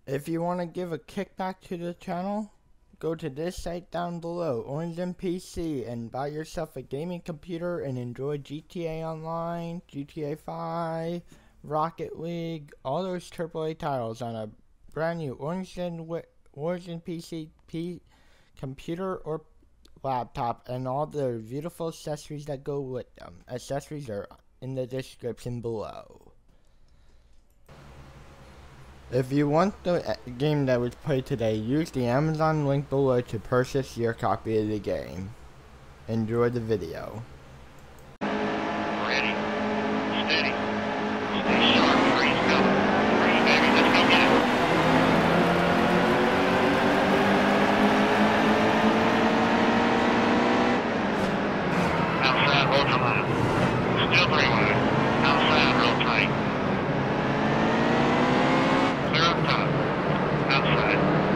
If you want to give a kickback to the channel, go to this site down below, Origin PC, and buy yourself a gaming computer and enjoy GTA Online, GTA 5, Rocket League, all those AAA titles on a brand new Origin PC computer or laptop, and all the beautiful accessories that go with them. Accessories are in the description below. If you want the game that was played today, use the Amazon link below to purchase your copy of the game. Enjoy the video. Ready, steady, stay sharp, freeze cover. Freeze, baby, let's go get it. Outside, hold the line. Still 3 wide. Outside, real tight. Clear up top. Outside.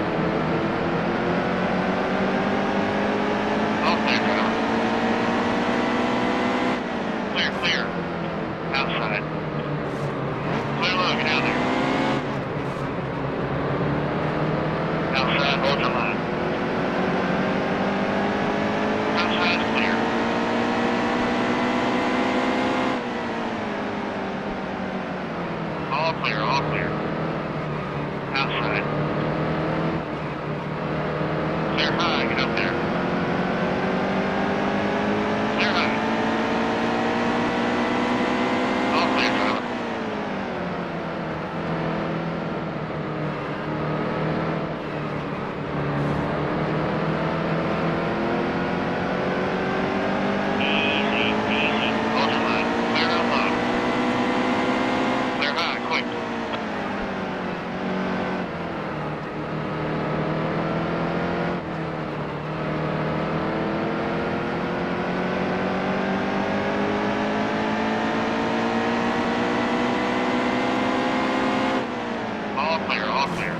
All clear, driver. Clear, clear. Outside. Clear low, get out there. Outside, hold the line. Outside's clear. All clear, all clear. Outside. Clear high, get up there. Clear high. All clear, driver. Easy, easy. Hold the line. Clear out low. Clear high, quick. All clear, all clear.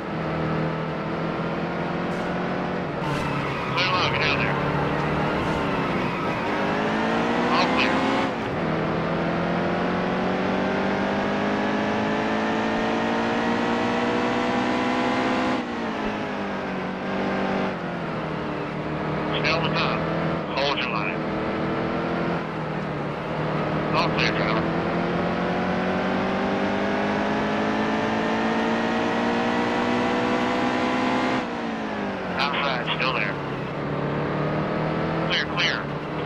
Clear low, get out there. All clear. Stay on the top. Hold your line. All clear, driver. Outside, still there. Clear, clear.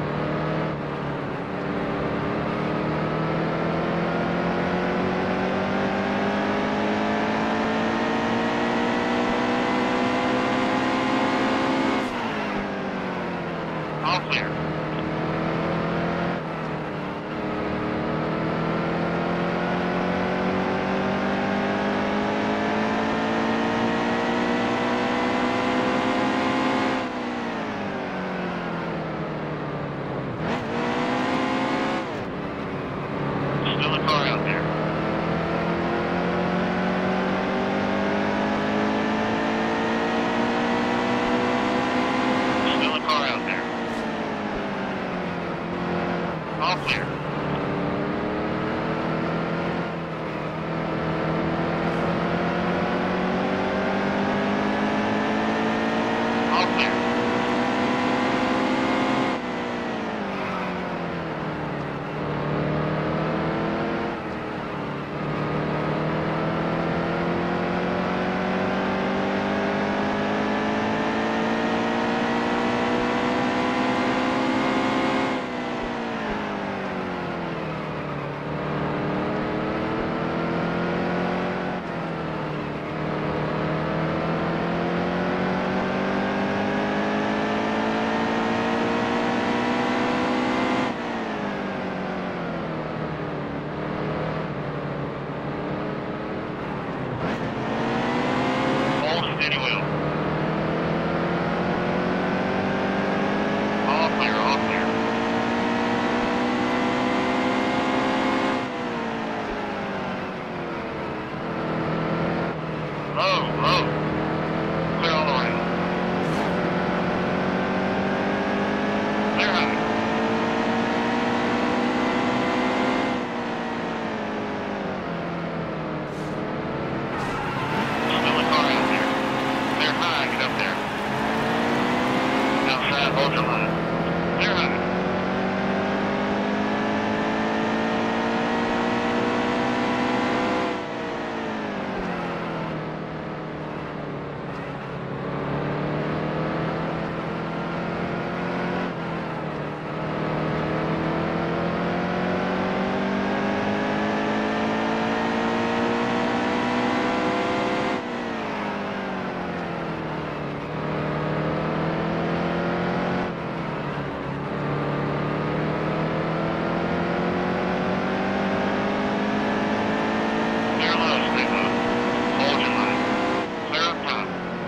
All clear. Still a car out there. Still a car out there. hold your line. Clear high. Clear low, stay low. Hold your line. Clear up top.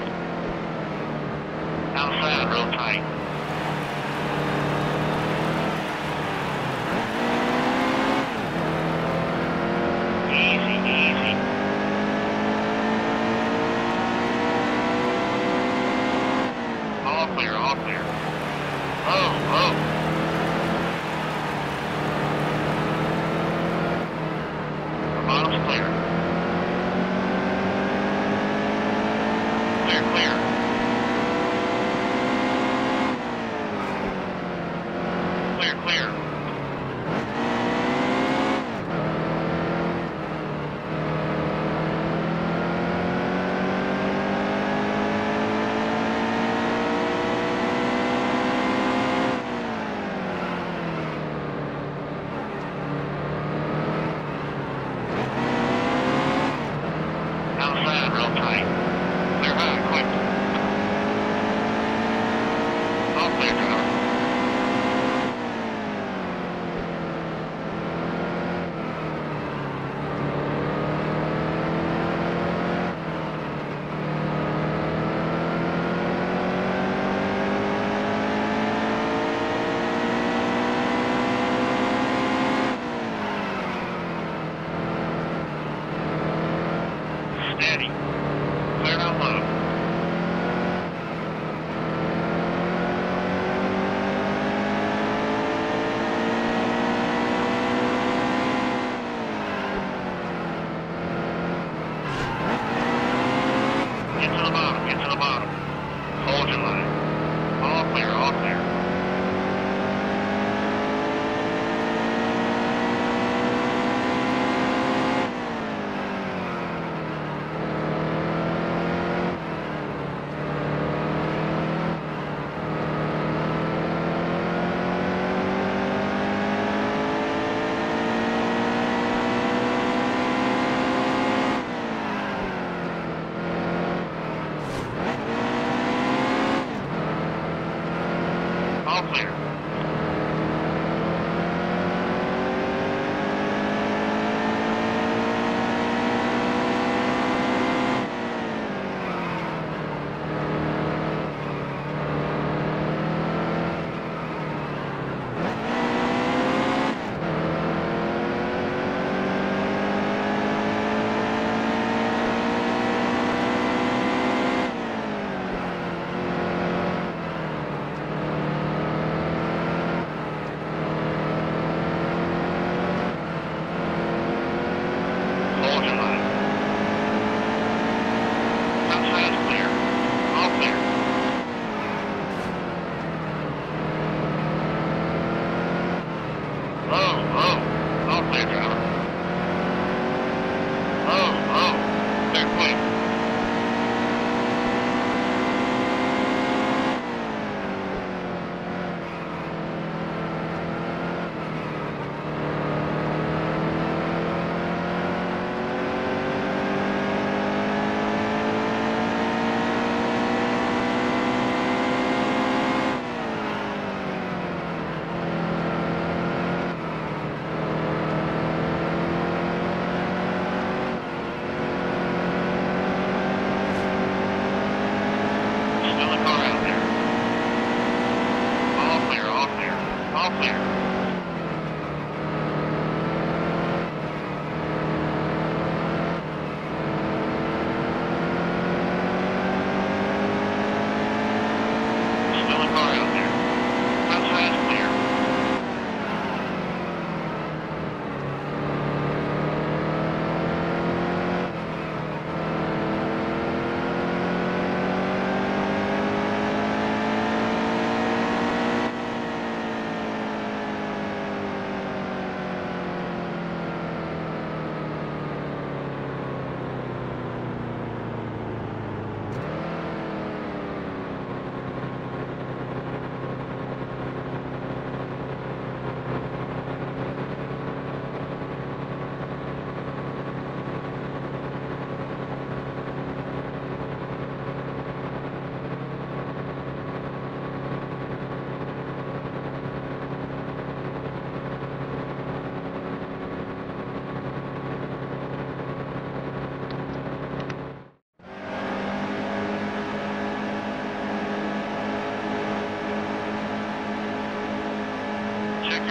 Outside, real tight. Easy, easy. All clear, all clear. Oh, oh. The bottom's clear. Clear, clear. Clear, clear. Outside, real tight. Clear high, quick. All clear, driver. Steady. Clear out low. Get to the bottom, get to the bottom. Hold your line. All clear, all clear. All clear.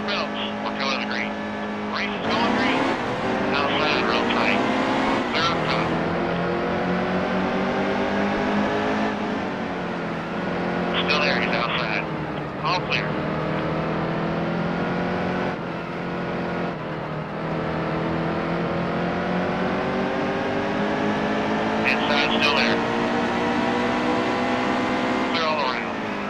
your belts. We're going to green. Race is going green. Outside, real tight. Clear up top. Still there, he's outside. All clear. Inside, still there. Clear all around.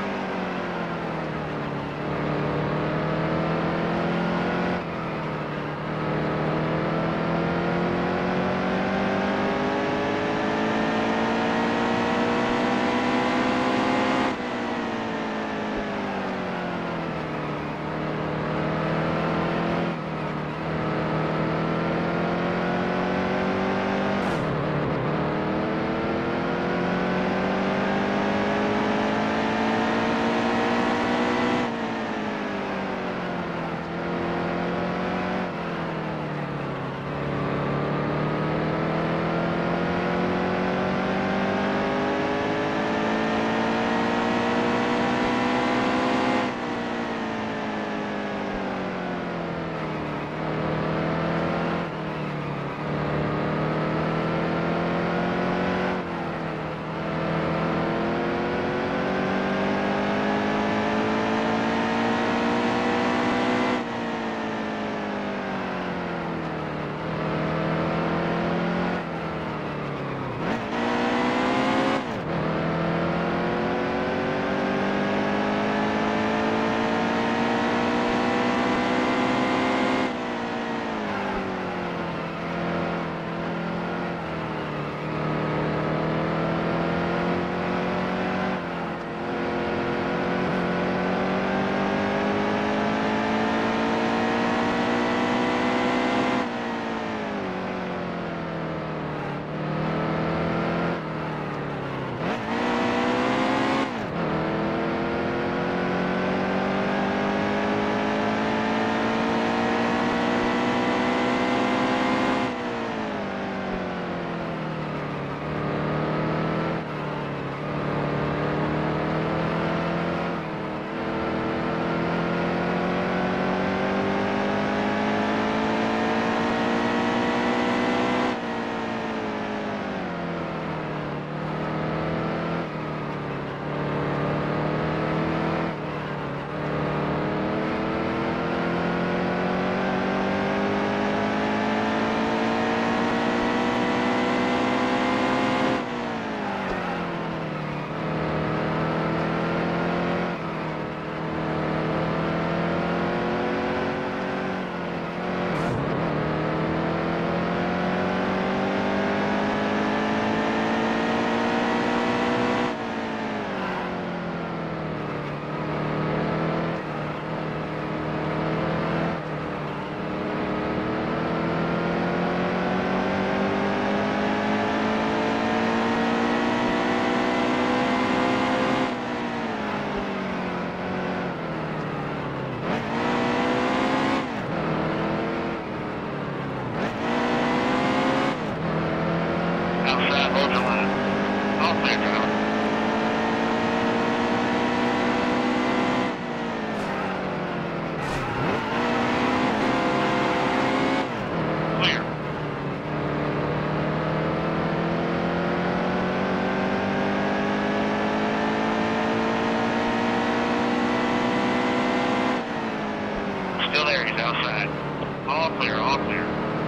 outside. All clear, all clear.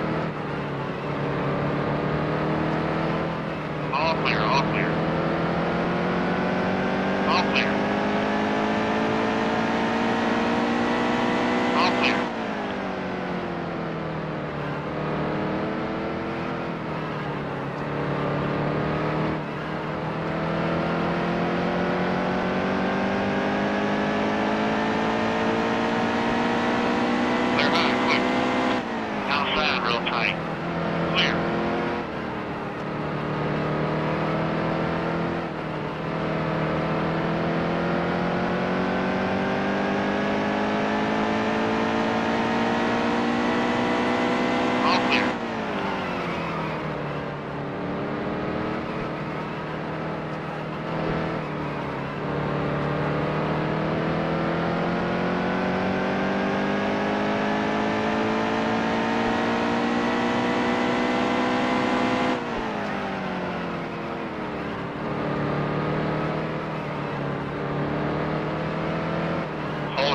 All clear, all clear. All clear. All clear. Clear high, quick.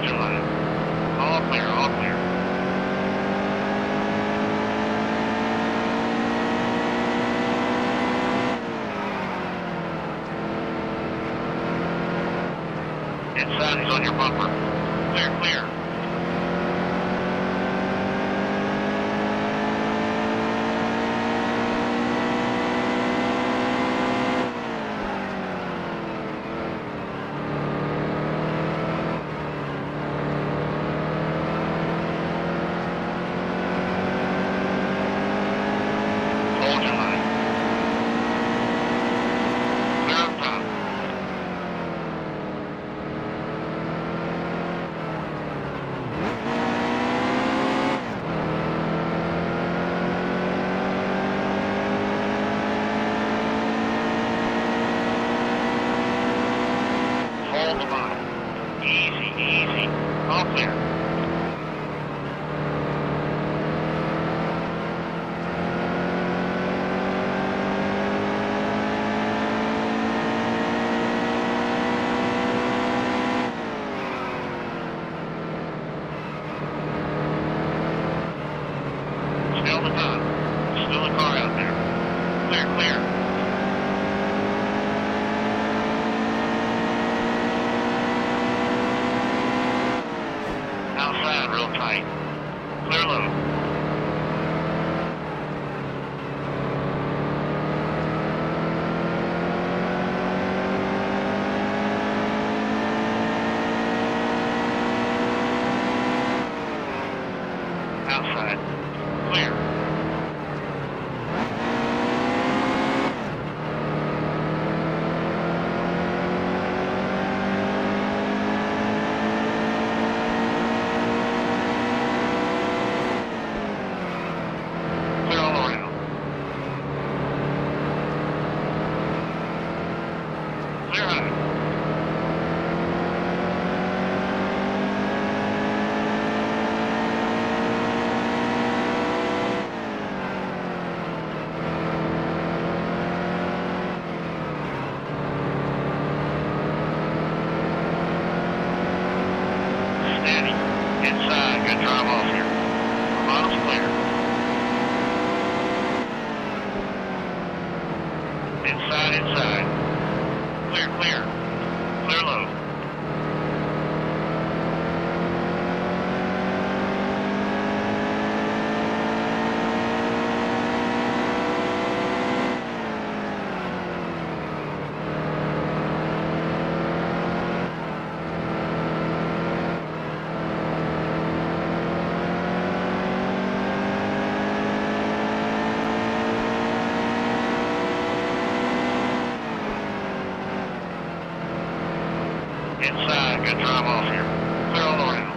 Hold your line. All clear, all clear. Inside, he's on your bumper. Clear, clear. Hold your line. Clear up top. Hold the bottom. Easy, easy. All clear. Still the top. Still a car out there. Clear, clear. Outside, real tight. Clear low. Outside. Clear. Clear all around. Clear high. Steady. Inside. Good drive off here. Bottom's clear. Inside, inside. Clear, clear. Clear low. Inside, good drive off here. Clear all around.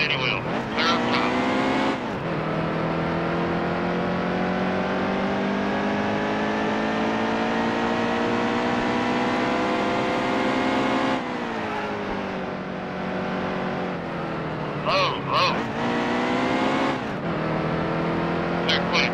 steady wheel. Clear up top. Low, low. Clear quick.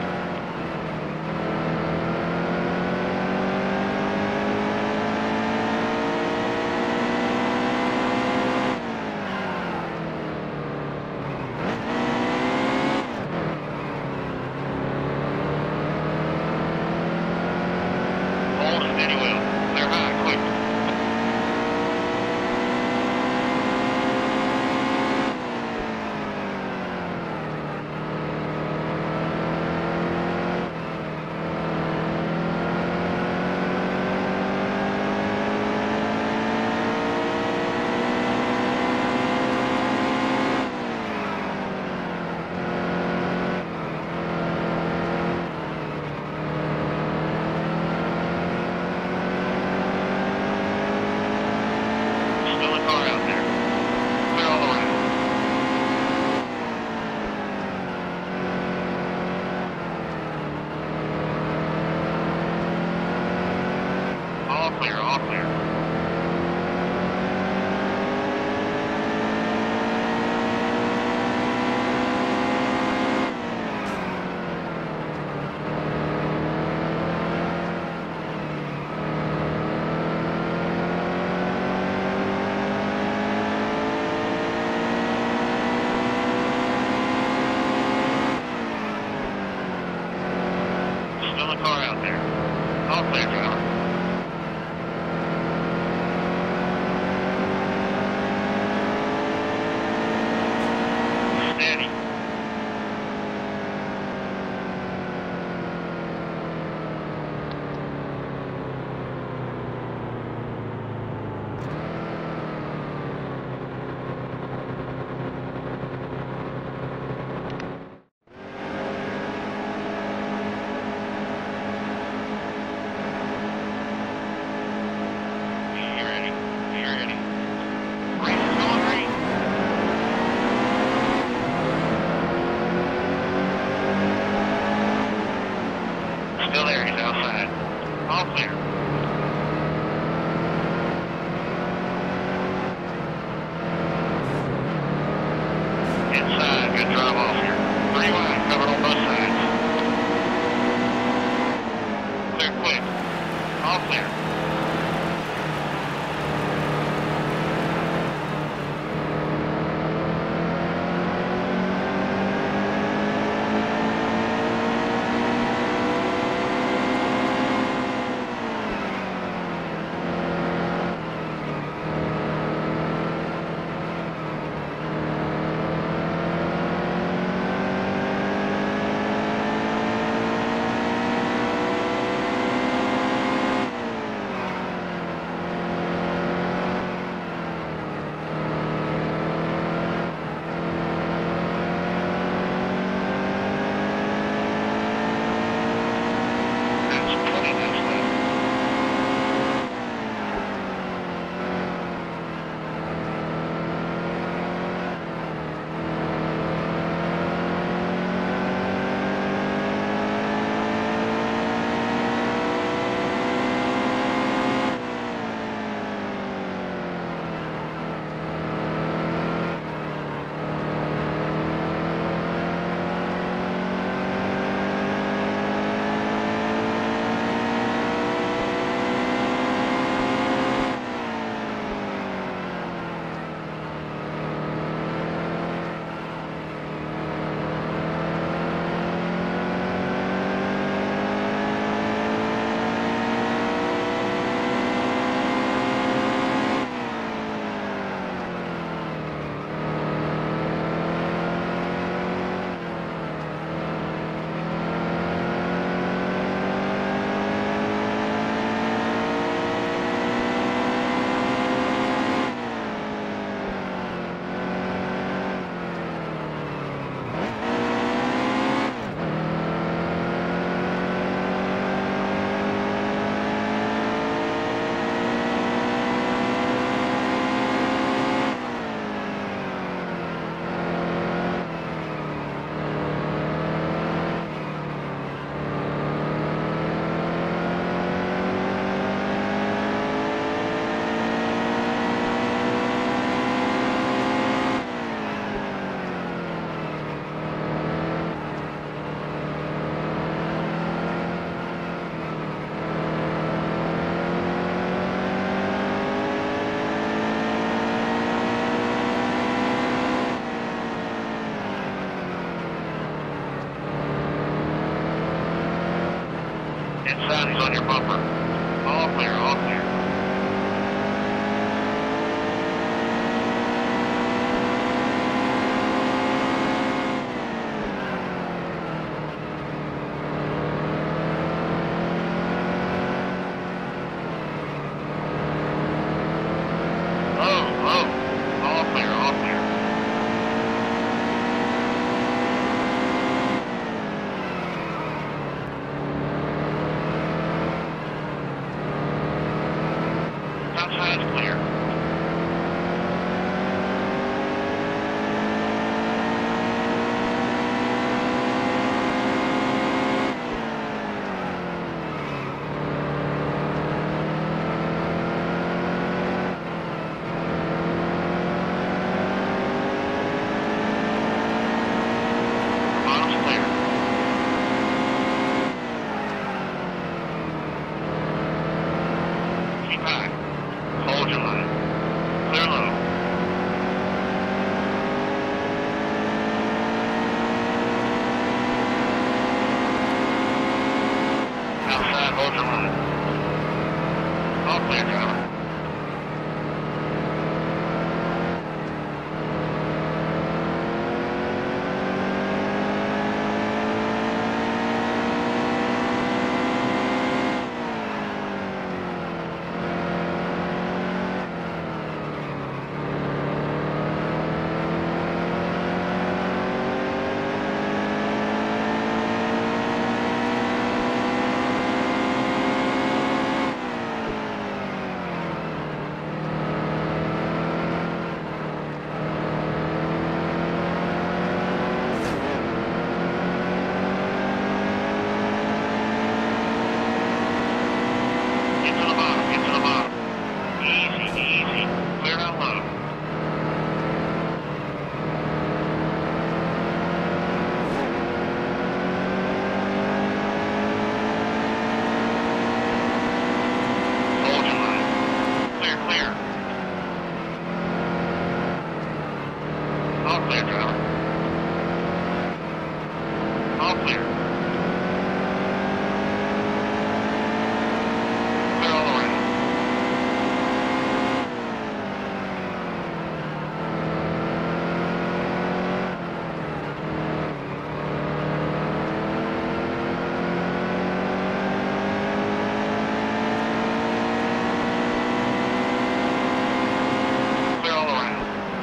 Hold and steady wheel. Clear high, quick. Still a car out there. Clear all the way. All clear, all clear. Still a car out there. All clear, driver. Steady. You ready? You ready? Green is going green. Still there, he's outside. All clear. Inside, good drive off here. 3 wide, covered on both sides. Clear quick. All clear. Inside, he's on your bumper. All clear, all clear. All clear, all clear. Outside is clear. Bottom's clear. Keep high. Hold your line. Clear low. Outside, hold your line. All clear, driver. Get to the bottom, get to the bottom. Easy, easy. Clear out low. Hold your line. Clear, clear. All clear, driver. All clear. Clear all around. Clear all around.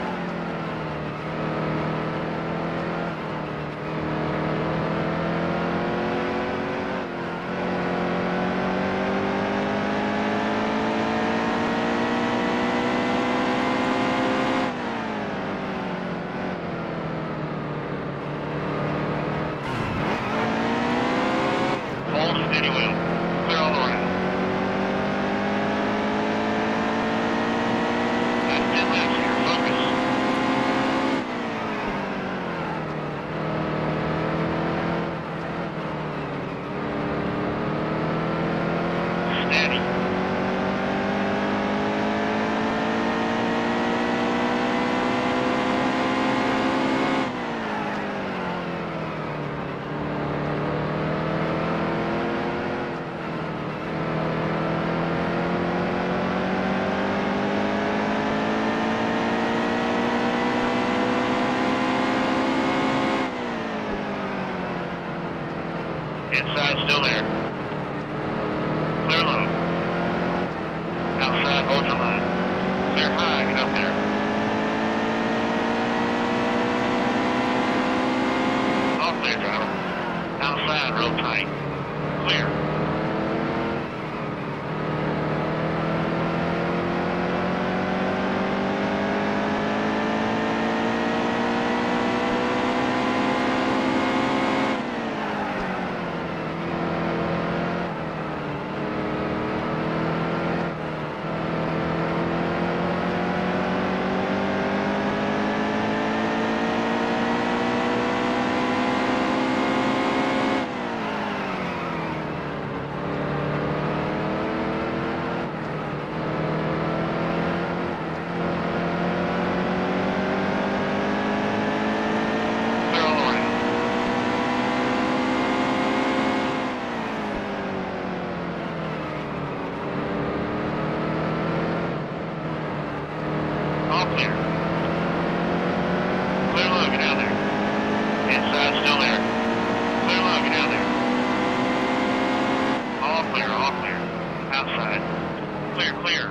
Hold steady wheel. Clear all around. That's 10 laps here. Focus. Steady. Inside still there. Clear low. Outside, hold your line. Clear high, get up there. All clear, driver. Outside, real tight. Clear. clear, clear.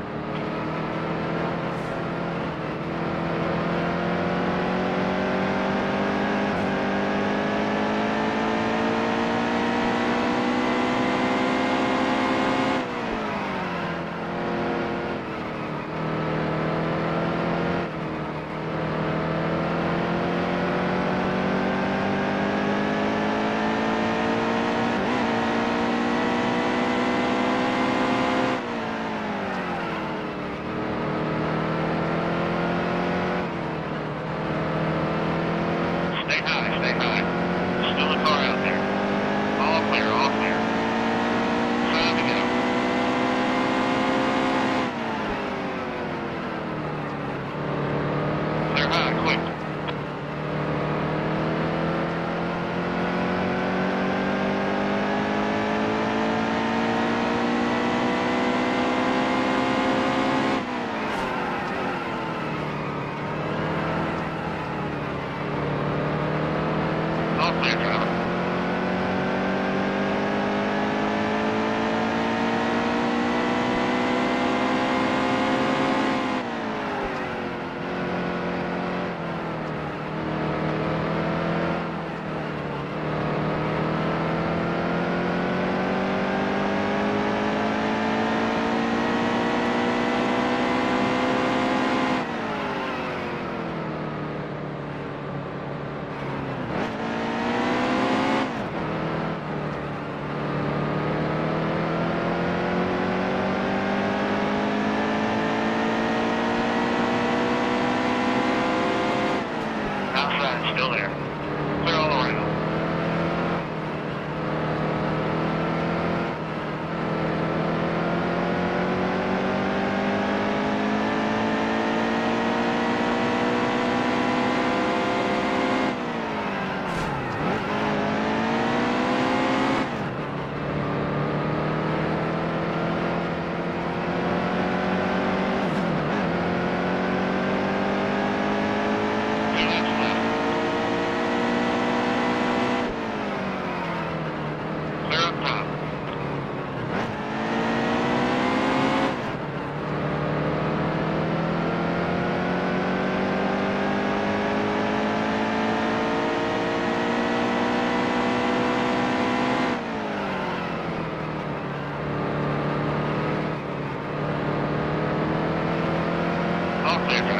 Stay high, stay high. There's still a car out there. All clear, all clear. Time to go. Clear high, quick. All clear, driver. Outside, still there. Clear all around. Two laps left. Clear up top. All clear,